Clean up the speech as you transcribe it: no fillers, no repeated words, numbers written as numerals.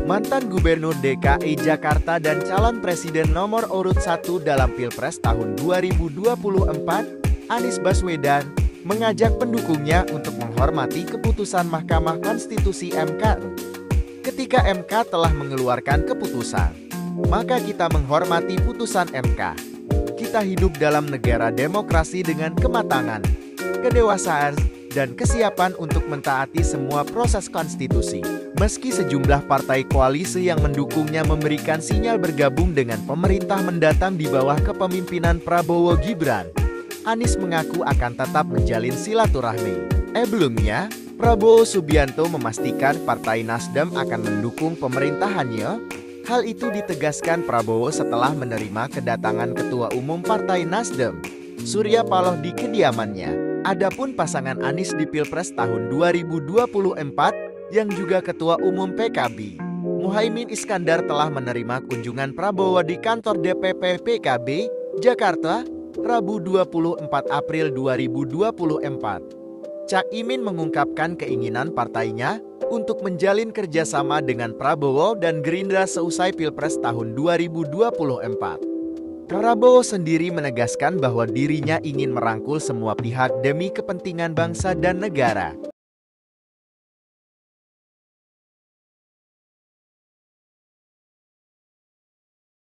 Mantan Gubernur DKI Jakarta dan calon presiden nomor urut 1 dalam Pilpres tahun 2024, Anies Baswedan, mengajak pendukungnya untuk menghormati keputusan Mahkamah Konstitusi (MK). Ketika MK telah mengeluarkan keputusan, maka kita menghormati putusan MK. Kita hidup dalam negara demokrasi dengan kematangan, kedewasaan, dan kesiapan untuk mentaati semua proses konstitusi. Meski sejumlah partai koalisi yang mendukungnya memberikan sinyal bergabung dengan pemerintah mendatang di bawah kepemimpinan Prabowo Gibran, Anies mengaku akan tetap menjalin silaturahmi. Sebelumnya, Prabowo Subianto memastikan Partai Nasdem akan mendukung pemerintahannya. Hal itu ditegaskan Prabowo setelah menerima kedatangan Ketua Umum Partai Nasdem, Surya Paloh, di kediamannya. Adapun pasangan Anies di Pilpres tahun 2024 yang juga Ketua Umum PKB, Muhaimin Iskandar, telah menerima kunjungan Prabowo di kantor DPP PKB, Jakarta, Rabu 24 April 2024. Cak Imin mengungkapkan keinginan partainya untuk menjalin kerjasama dengan Prabowo dan Gerindra seusai Pilpres tahun 2024. Prabowo sendiri menegaskan bahwa dirinya ingin merangkul semua pihak demi kepentingan bangsa dan negara.